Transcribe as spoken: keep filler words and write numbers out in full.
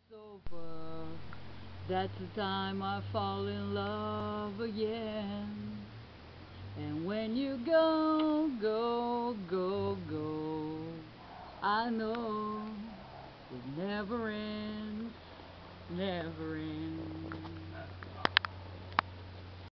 over, that's the time I fall in love again. And when you go, go, go, go, I know it never ends, never ends.